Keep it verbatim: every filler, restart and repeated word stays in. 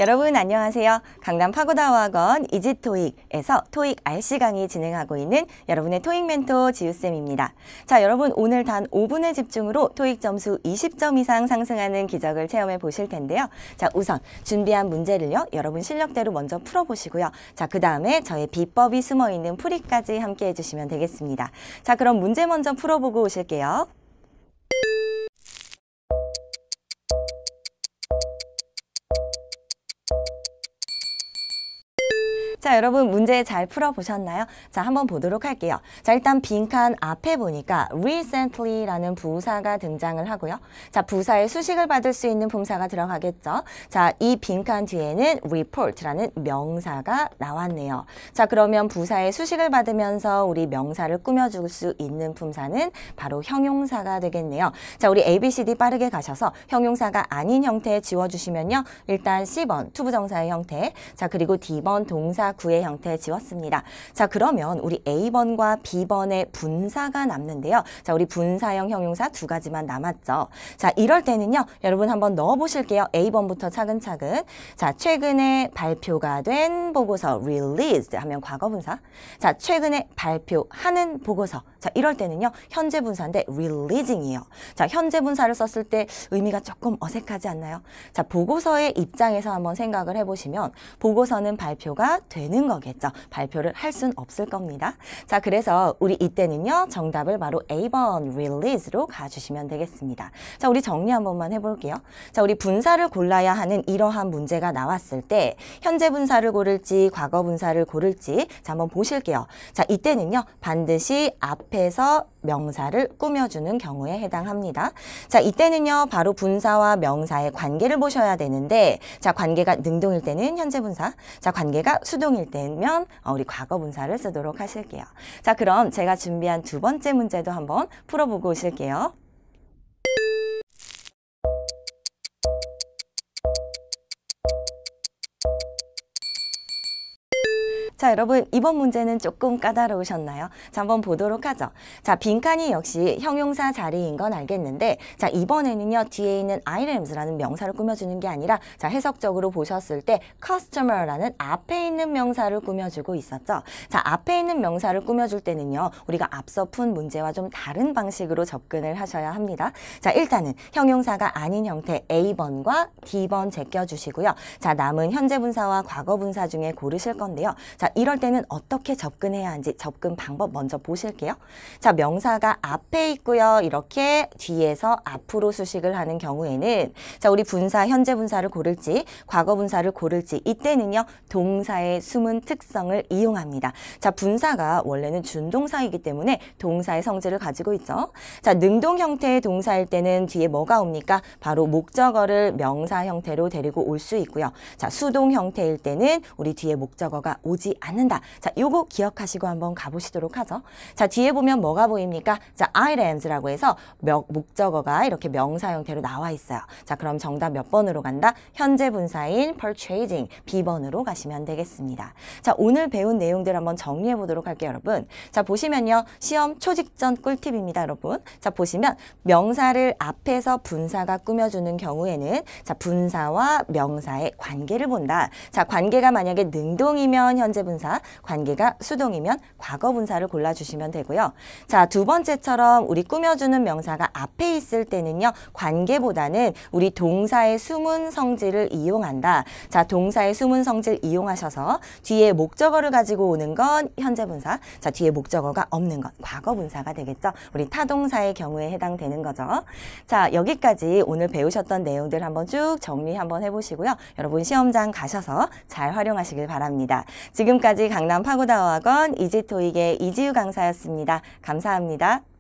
여러분 안녕하세요. 강남 파고다어학원 이지토익에서 토익 알씨 강의 진행하고 있는 여러분의 토익 멘토 지우쌤입니다. 자, 여러분 오늘 단 오 분의 집중으로 토익 점수 이십 점 이상 상승하는 기적을 체험해 보실 텐데요. 자, 우선 준비한 문제를요. 여러분 실력대로 먼저 풀어보시고요. 자, 그 다음에 저의 비법이 숨어있는 풀이까지 함께 해주시면 되겠습니다. 자, 그럼 문제 먼저 풀어보고 오실게요. 자, 여러분 문제 잘 풀어보셨나요? 자, 한번 보도록 할게요. 자, 일단 빈칸 앞에 보니까 recently라는 부사가 등장을 하고요. 자, 부사의 수식을 받을 수 있는 품사가 들어가겠죠. 자, 이 빈칸 뒤에는 report라는 명사가 나왔네요. 자, 그러면 부사의 수식을 받으면서 우리 명사를 꾸며줄 수 있는 품사는 바로 형용사가 되겠네요. 자, 우리 A, B, C, D 빠르게 가셔서 형용사가 아닌 형태 지워주시면요. 일단 씨 번 투부정사의 형태, 자, 그리고 디 번 동사 구의 형태 지웠습니다. 자, 그러면 우리 에이 번과 비 번의 분사가 남는데요. 자, 우리 분사형 형용사 두 가지만 남았죠. 자, 이럴 때는요. 여러분 한번 넣어 보실게요. 에이 번부터 차근차근. 자, 최근에 발표가 된 보고서 released 하면 과거 분사. 자, 최근에 발표하는 보고서. 자, 이럴 때는요. 현재 분사인데 releasing이에요. 자, 현재 분사를 썼을 때 의미가 조금 어색하지 않나요? 자, 보고서의 입장에서 한번 생각을 해보시면 보고서는 발표가 되는 거겠죠. 발표를 할 순 없을 겁니다. 자, 그래서 우리 이때는요. 정답을 바로 에이 번 release로 가주시면 되겠습니다. 자, 우리 정리 한 번만 해볼게요. 자, 우리 분사를 골라야 하는 이러한 문제가 나왔을 때 현재 분사를 고를지 과거 분사를 고를지 자, 한번 보실게요. 자, 이때는요. 반드시 앞에서 명사를 꾸며주는 경우에 해당합니다. 자, 이때는요. 바로 분사와 명사의 관계를 보셔야 되는데 자, 관계가 능동일 때는 현재 분사, 자, 관계가 수동일 때면 우리 과거 분사를 쓰도록 하실게요. 자, 그럼 제가 준비한 두 번째 문제도 한번 풀어보고 오실게요. 자, 여러분 이번 문제는 조금 까다로우셨나요? 자, 한번 보도록 하죠. 자, 빈칸이 역시 형용사 자리인 건 알겠는데 자, 이번에는요. 뒤에 있는 items라는 명사를 꾸며주는 게 아니라 자, 해석적으로 보셨을 때 customer라는 앞에 있는 명사를 꾸며주고 있었죠. 자, 앞에 있는 명사를 꾸며줄 때는요. 우리가 앞서 푼 문제와 좀 다른 방식으로 접근을 하셔야 합니다. 자, 일단은 형용사가 아닌 형태 에이 번과 디 번 제껴주시고요. 자, 남은 현재 분사와 과거 분사 중에 고르실 건데요. 자, 이럴 때는 어떻게 접근해야 하는지 접근 방법 먼저 보실게요. 자, 명사가 앞에 있고요. 이렇게 뒤에서 앞으로 수식을 하는 경우에는 자, 우리 분사, 현재 분사를 고를지 과거 분사를 고를지 이때는요. 동사의 숨은 특성을 이용합니다. 자, 분사가 원래는 준동사이기 때문에 동사의 성질을 가지고 있죠. 자, 능동 형태의 동사일 때는 뒤에 뭐가 옵니까? 바로 목적어를 명사 형태로 데리고 올 수 있고요. 자, 수동 형태일 때는 우리 뒤에 목적어가 오지 않는다. 자, 요거 기억하시고 한번 가보시도록 하죠. 자, 뒤에 보면 뭐가 보입니까? 자, items라고 해서 명, 목적어가 이렇게 명사 형태로 나와 있어요. 자, 그럼 정답 몇 번으로 간다? 현재 분사인 purchasing 비 번으로 가시면 되겠습니다. 자, 오늘 배운 내용들 한번 정리해 보도록 할게요, 여러분. 자, 보시면요. 시험 초직전 꿀팁입니다, 여러분. 자, 보시면 명사를 앞에서 분사가 꾸며주는 경우에는 자, 분사와 명사의 관계를 본다. 자, 관계가 만약에 능동이면 현재 분사, 관계가 수동이면 과거 분사를 골라주시면 되고요. 자, 두 번째처럼 우리 꾸며주는 명사가 앞에 있을 때는요. 관계보다는 우리 동사의 숨은 성질을 이용한다. 자, 동사의 숨은 성질 이용하셔서 뒤에 목적어를 가지고 오는 건 현재 분사, 자, 뒤에 목적어가 없는 건 과거 분사가 되겠죠. 우리 타동사의 경우에 해당되는 거죠. 자, 여기까지 오늘 배우셨던 내용들 한번 쭉 정리 한번 해보시고요. 여러분 시험장 가셔서 잘 활용하시길 바랍니다. 지금까지 강남 파고다어학원 이지토익의 이지우 강사였습니다. 감사합니다.